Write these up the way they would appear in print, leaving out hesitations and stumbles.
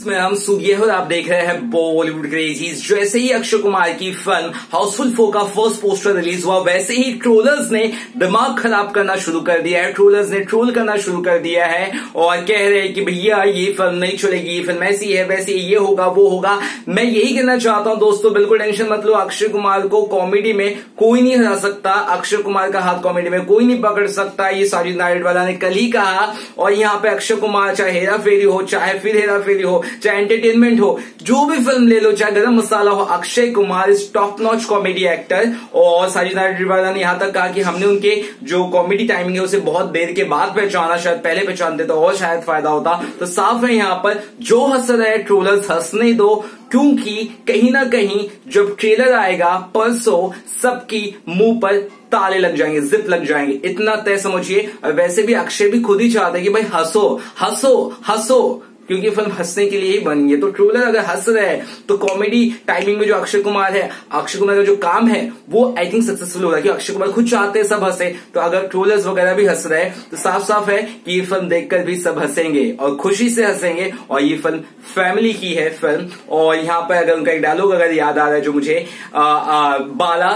इसमें हम सूर्य और आप देख रहे हैं बॉलीवुड क्रेजीज। जैसे ही अक्षय कुमार की फिल्म हाउसफुल 4 का फर्स्ट पोस्टर रिलीज हुआ, वैसे ही ट्रोलर्स ने दिमाग खराब करना शुरू कर दिया है। ट्रोलर्स ने ट्रोल करना शुरू कर दिया है और कह रहे हैं कि भैया ये फिल्म नहीं चलेगी, ये फिल्म ऐसी है वैसी, ये होगा वो होगा। मैं यही कहना चाहता हूं दोस्तों, बिल्कुल टेंशन मत लो। अक्षय कुमार को कॉमेडी में कोई नहीं हरा सकता, अक्षय कुमार का हाथ कॉमेडी में कोई नहीं पकड़ सकता। ये साजिद नाडियाडवाला ने कल ही कहा। और यहाँ पे अक्षय कुमार चाहे हेरा फेरी हो, चाहे फिर हेरा फेरी हो, चाहे एंटरटेनमेंट हो, जो भी फिल्म ले लो, चाहे गरम मसाला हो, Akshay Kumar is top notch comedy actor. और साजिद नाडियाडवाला ने यहां तक कहा कि हमने उनके जो कॉमेडी टाइमिंग है उसे बहुत देर के बाद पहचाना, शायद पहले पहचानते तो और शायद फायदा होता। तो साफ है यहां पर जो हंस रहे ट्रोलर्स हंसने दो, क्योंकि कहीं ना कहीं जब ट्रेलर आएगा परसों सबकी मुंह पर ताले लग जाएंगे, जिप लग जाएंगे, इतना तय समझिए। और वैसे भी अक्षय भी खुद ही चाहते हैं कि भाई हंसो हंसो हंसो, क्योंकि फिल्म हंसने के लिए ही बनी है। तो ट्रोलर अगर हंस रहे हैं तो कॉमेडी टाइमिंग में जो अक्षय कुमार है, अक्षय कुमार का जो काम है वो आई थिंक सक्सेसफुल होगा, क्योंकि अक्षय कुमार खुद चाहते हैं सब हंसे। तो अगर ट्रोलर्स वगैरह भी हंस रहे हैं तो साफ साफ है कि ये फिल्म देखकर भी सब हंसेंगे और खुशी से हंसेंगे। और ये फिल्म फैमिली की है फिल्म। और यहाँ पर अगर उनका एक डायलॉग अगर याद आ रहा है जो मुझे बाला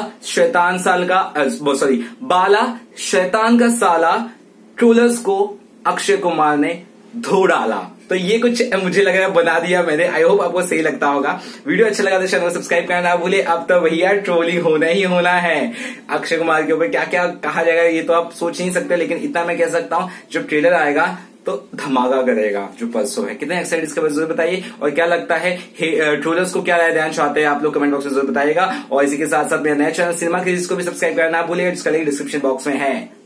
शैतान का साला ट्रोलर्स को अक्षय कुमार ने धो डाला। तो ये कुछ मुझे लग रहा है बना दिया मैंने। आई होप आपको सही लगता होगा। वीडियो अच्छा लगा तो चैनल को सब्सक्राइब करना ना भूले। अब तो भैया ट्रोलिंग होना ही होना है। अक्षय कुमार के ऊपर क्या क्या कहा जाएगा ये तो आप सोच नहीं सकते, लेकिन इतना मैं कह सकता हूं जब ट्रेलर आएगा तो धमाका करेगा जो परसों है। कितने एक्साइटेड इसके बारे में जरूर बताइए। और क्या लगता है ट्रोलर्स को क्या राय देना चाहते हैं आप लोग कमेंट बॉक्स में जरूर बताइएगा। और इसी के साथ साथ मेरा नया चैनल सिनेमा क्रेजीज को भी सब्सक्राइब करना ना भूलिएगा, जिसका लिंक डिस्क्रिप्शन बॉक्स में है।